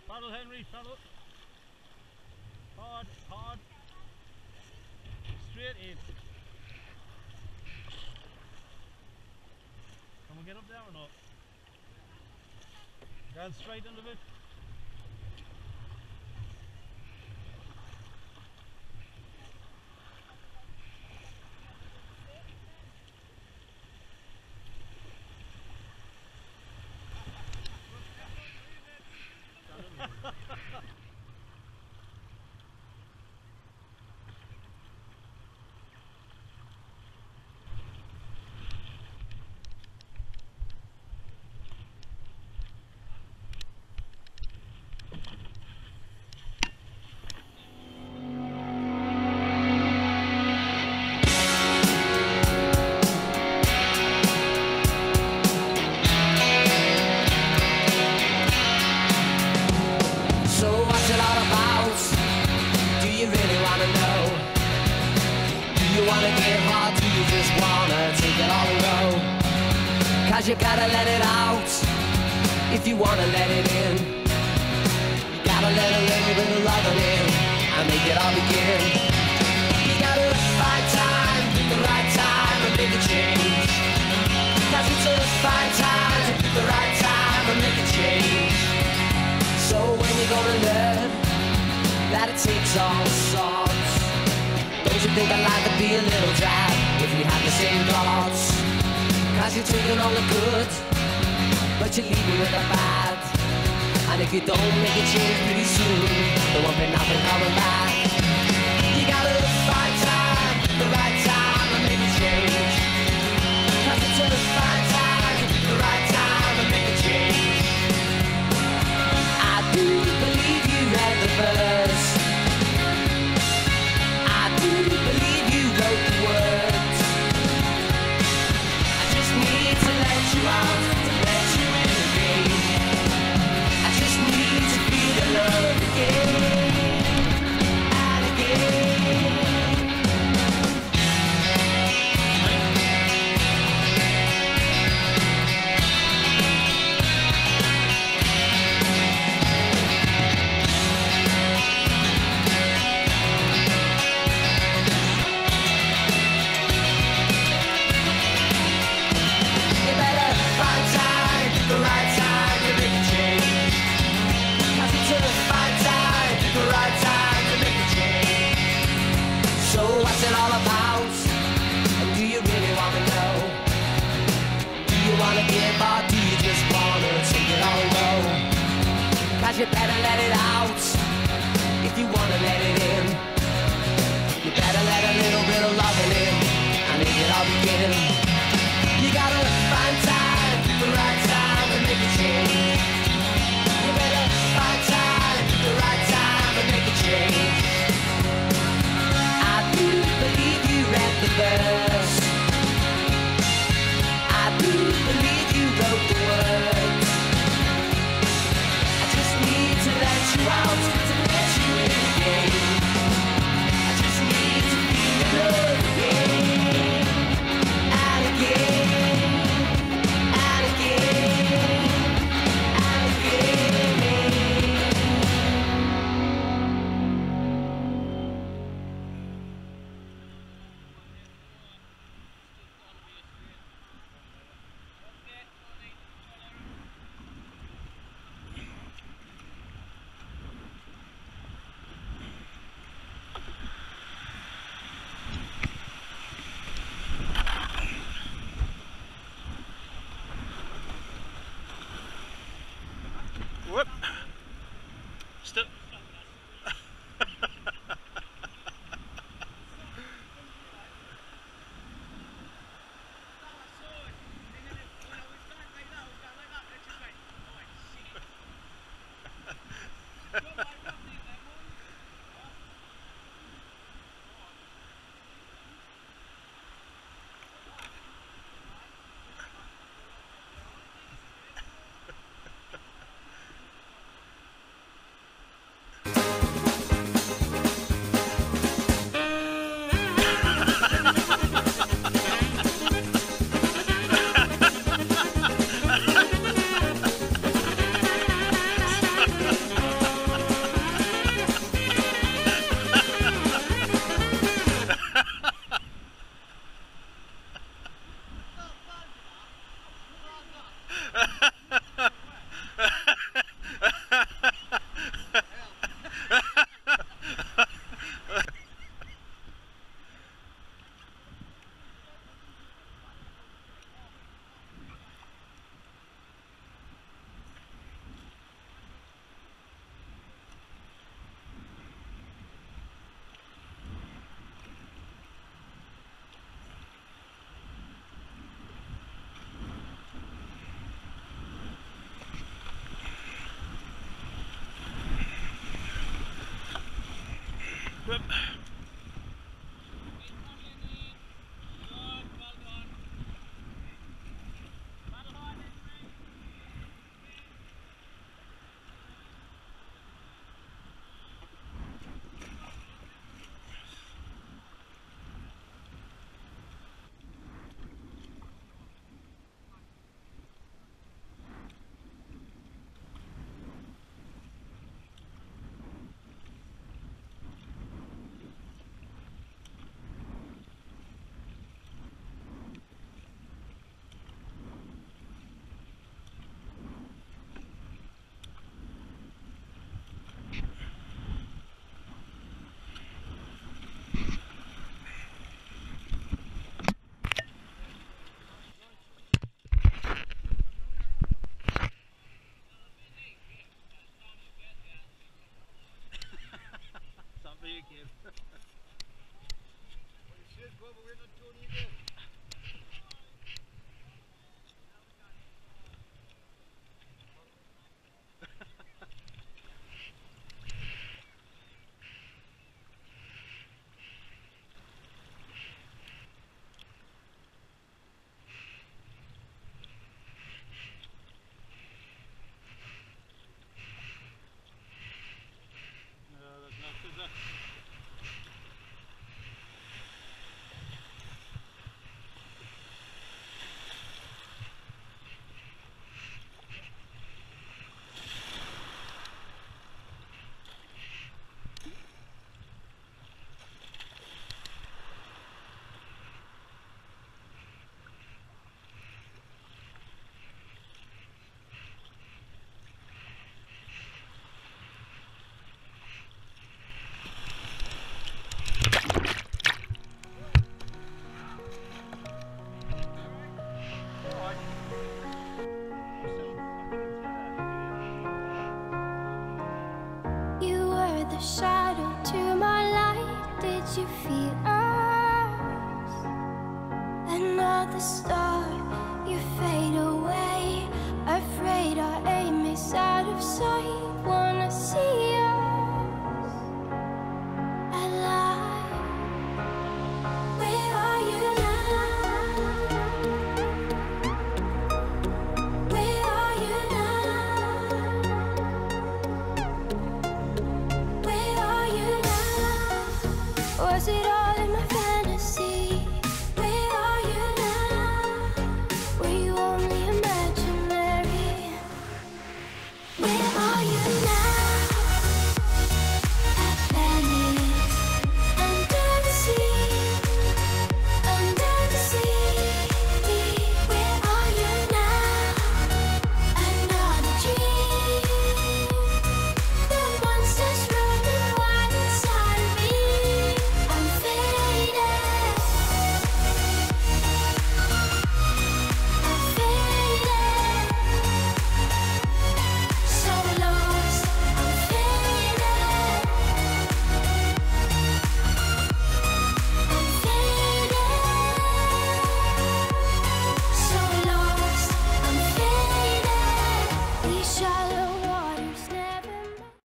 Paddle, Henry, paddle. Hard, hard. Straight in. Can we get up there or not? Down straight under it. You gotta let it out if you wanna let it in. You gotta let a little bit of loving in and make it all begin. You gotta find time, pick the right time and make a change. Cause it's a fine time to pick the right time and make a change. So when you're gonna learn that it takes all sorts, don't you think I'd like to be a little drab if we had the same thoughts? Cause you're taking all the good, but you're leaving with the bad. And if you don't make a change pretty soon, there won't be nothing coming back. You gotta find time, the right time to make a change. Cause it's a fine time, the right time to make a change. I do believe you read the verse. I do believe you wrote the words. You out to let you in again. I just need to feel the love again. Yep. The shadow to my light, did you feel us? Another star, you fade away. Afraid our aim is out of sight. Wanna see us alive. Where are you now? Where are you now? Was it all in my fantasy? Where are you now? Were you only imaginary? Where are you now? Atlantis, under the sea, under the sea. Where are you now? Another dream. The monsters running wild inside of me. I'm faded. I'm faded. So lost. I'm faded. I'm faded. So lost. I'm faded. These shallow